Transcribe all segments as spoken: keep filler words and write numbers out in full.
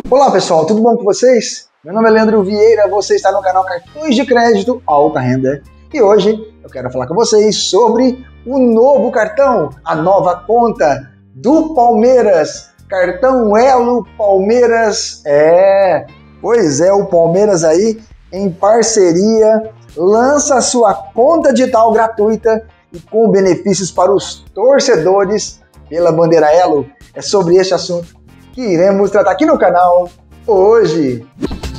Olá pessoal, tudo bom com vocês? Meu nome é Leandro Vieira, você está no canal Cartões de Crédito Alta Renda e hoje eu quero falar com vocês sobre o novo cartão, a nova conta do Palmeiras, cartão Elo Palmeiras. É, pois é, o Palmeiras aí em parceria lança a sua conta digital gratuita e com benefícios para os torcedores pela bandeira Elo. É sobre este assunto que iremos tratar aqui no canal hoje.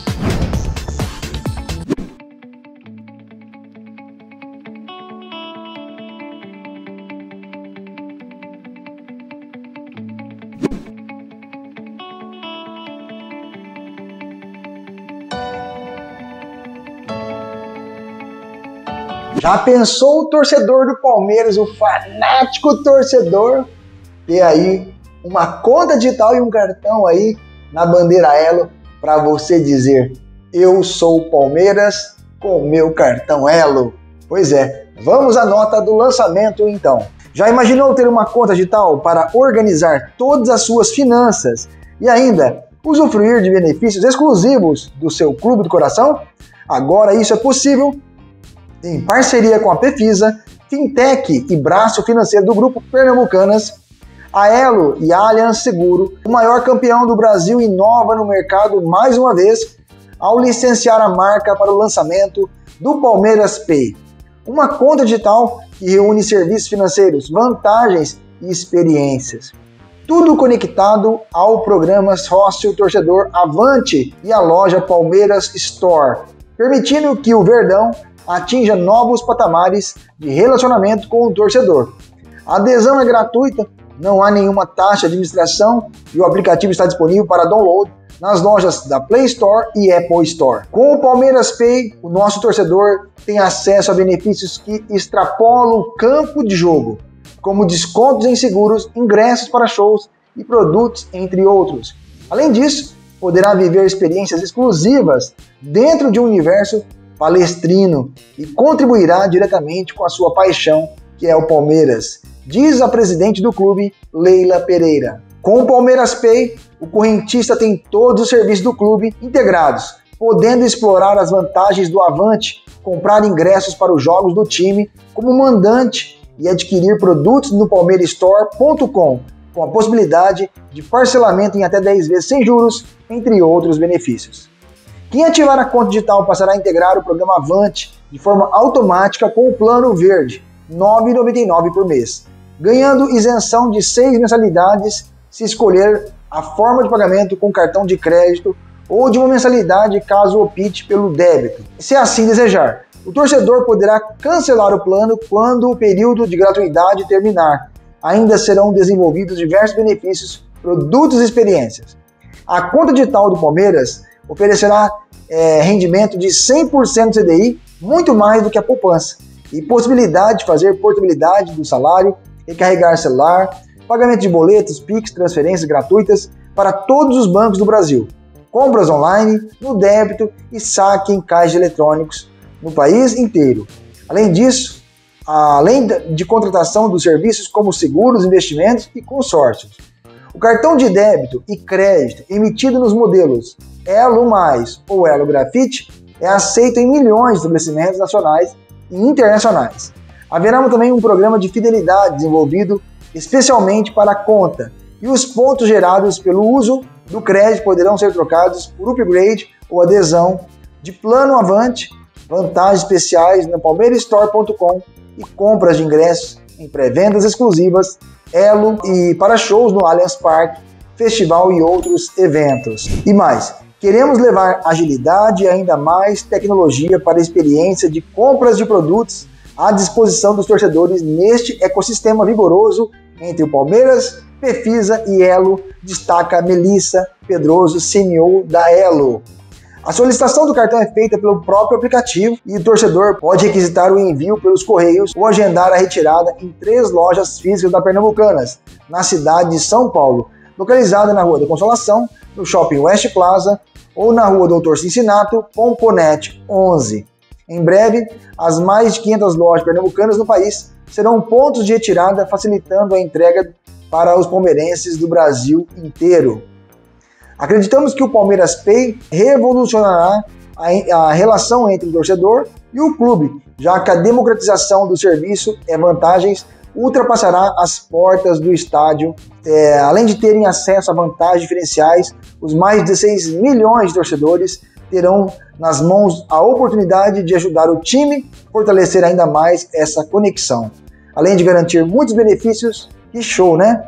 Já pensou o torcedor do Palmeiras, o fanático torcedor, ter aí uma conta digital e um cartão aí na bandeira Elo para você dizer: eu sou o Palmeiras com meu cartão Elo? Pois é, vamos à nota do lançamento então. Já imaginou ter uma conta digital para organizar todas as suas finanças e ainda usufruir de benefícios exclusivos do seu clube do coração? Agora isso é possível em parceria com a Pefisa, Fintech e braço financeiro do Grupo Pernambucanas. A Elo e a Allianz Seguro, o maior campeão do Brasil, inova no mercado mais uma vez ao licenciar a marca para o lançamento do Palmeiras Pay, uma conta digital que reúne serviços financeiros, vantagens e experiências. Tudo conectado ao programa Sócio Torcedor Avante e à loja Palmeiras Store, permitindo que o Verdão atinja novos patamares de relacionamento com o torcedor. A adesão é gratuita, não há nenhuma taxa de administração e o aplicativo está disponível para download nas lojas da Play Store e Apple Store. Com o Palmeiras Pay, o nosso torcedor tem acesso a benefícios que extrapolam o campo de jogo, como descontos em seguros, ingressos para shows e produtos, entre outros. Além disso, poderá viver experiências exclusivas dentro de um universo palestrino e contribuirá diretamente com a sua paixão, que é o Palmeiras, diz a presidente do clube, Leila Pereira. Com o Palmeiras Pay, o correntista tem todos os serviços do clube integrados, podendo explorar as vantagens do Avante, comprar ingressos para os jogos do time como mandante e adquirir produtos no palmeirastore ponto com, com a possibilidade de parcelamento em até dez vezes sem juros, entre outros benefícios. Quem ativar a conta digital passará a integrar o programa Avante de forma automática com o plano verde, nove reais e noventa e nove centavos por mês, ganhando isenção de seis mensalidades se escolher a forma de pagamento com cartão de crédito ou de uma mensalidade caso opte pelo débito. Se assim desejar, o torcedor poderá cancelar o plano quando o período de gratuidade terminar. Ainda serão desenvolvidos diversos benefícios, produtos e experiências. A conta digital do Palmeiras oferecerá é, rendimento de cem por cento C D I, muito mais do que a poupança, e possibilidade de fazer portabilidade do salário, recarregar celular, pagamento de boletos, Pix, transferências gratuitas para todos os bancos do Brasil, compras online, no débito e saque em caixas eletrônicos no país inteiro. Além disso, além de contratação dos serviços como seguros, investimentos e consórcios. O cartão de débito e crédito emitido nos modelos Elo Mais ou Elo Grafite é aceito em milhões de estabelecimentos nacionais e internacionais. Haverá também um programa de fidelidade desenvolvido especialmente para a conta, e os pontos gerados pelo uso do crédito poderão ser trocados por upgrade ou adesão de plano Avante, vantagens especiais no palmeirastore ponto com e compras de ingressos em pré-vendas exclusivas, Elo e para shows no Allianz Parque, festival e outros eventos. E mais, queremos levar agilidade e ainda mais tecnologia para a experiência de compras de produtos à disposição dos torcedores neste ecossistema vigoroso entre o Palmeiras, Pefisa e Elo, destaca Melissa Pedroso, C E O da Elo. A solicitação do cartão é feita pelo próprio aplicativo e o torcedor pode requisitar o envio pelos correios ou agendar a retirada em três lojas físicas da Pernambucanas, na cidade de São Paulo, localizada na Rua da Consolação, no Shopping West Plaza ou na Rua Doutor Cincinato, Pomponete onze. Em breve, as mais de quinhentas lojas pernambucanas no país serão pontos de retirada, facilitando a entrega para os palmeirenses do Brasil inteiro. Acreditamos que o Palmeiras Pay revolucionará a, a relação entre o torcedor e o clube, já que a democratização do serviço e vantagens ultrapassará as portas do estádio. É, além de terem acesso a vantagens diferenciais, os mais de dezesseis milhões de torcedores terão nas mãos a oportunidade de ajudar o time a fortalecer ainda mais essa conexão. Além de garantir muitos benefícios, que show, né?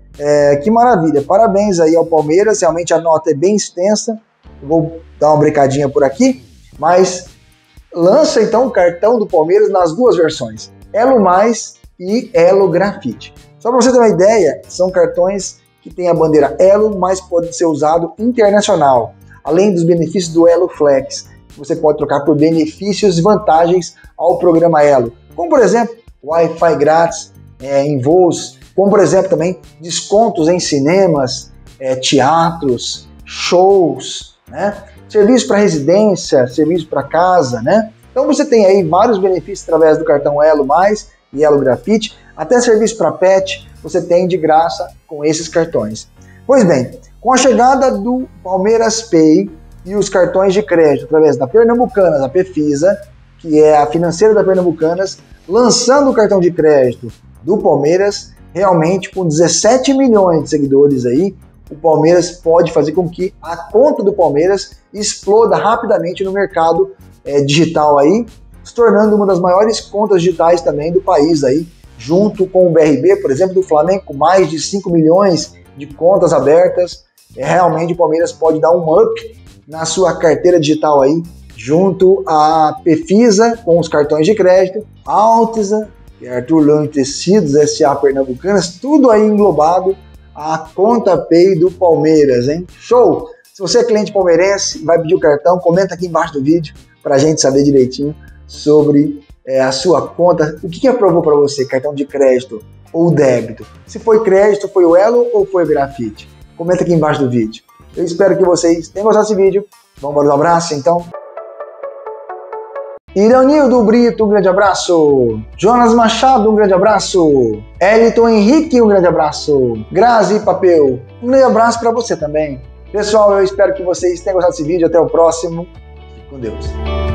É, que maravilha, parabéns aí ao Palmeiras, realmente a nota é bem extensa. Eu vou dar uma brincadinha por aqui, mas lança então o cartão do Palmeiras nas duas versões, Elo Mais e Elo Grafite. Só para você ter uma ideia, são cartões que têm a bandeira Elo, mas pode ser usado internacional, além dos benefícios do Elo Flex, que você pode trocar por benefícios e vantagens ao programa Elo, como por exemplo, Wi-Fi grátis é, em voos, como por exemplo também descontos em cinemas, é, teatros, shows, né? Serviço para residência, serviço para casa, né? Então você tem aí vários benefícios através do cartão Elo Mais e Elo Grafite, até serviço para pet você tem de graça com esses cartões. Pois bem, com a chegada do Palmeiras Pay e os cartões de crédito através da Pernambucanas, a Pefisa, que é a financeira da Pernambucanas, lançando o cartão de crédito do Palmeiras, realmente com dezessete milhões de seguidores aí, o Palmeiras pode fazer com que a conta do Palmeiras exploda rapidamente no mercado é, digital aí, se tornando uma das maiores contas digitais também do país aí, junto com o B R B, por exemplo, do Flamengo, com mais de cinco milhões de contas abertas. É, realmente o Palmeiras pode dar um up na sua carteira digital aí, junto à Pefisa com os cartões de crédito, Altisa, Arthur Leão Tecidos, S A Pernambucanas, tudo aí englobado a conta Pay do Palmeiras, hein? Show! Se você é cliente palmeirense, vai pedir o cartão, comenta aqui embaixo do vídeo para a gente saber direitinho sobre é, a sua conta. O que, que aprovou para você, cartão de crédito ou débito? Se foi crédito, foi o Elo ou foi o Grafite? Comenta aqui embaixo do vídeo. Eu espero que vocês tenham gostado desse vídeo. Vamos para um abraço, então. Iranildo Brito, um grande abraço. Jonas Machado, um grande abraço. Eliton Henrique, um grande abraço. Grazi Papel, um grande abraço para você também. Pessoal, eu espero que vocês tenham gostado desse vídeo. Até o próximo. Fique com Deus.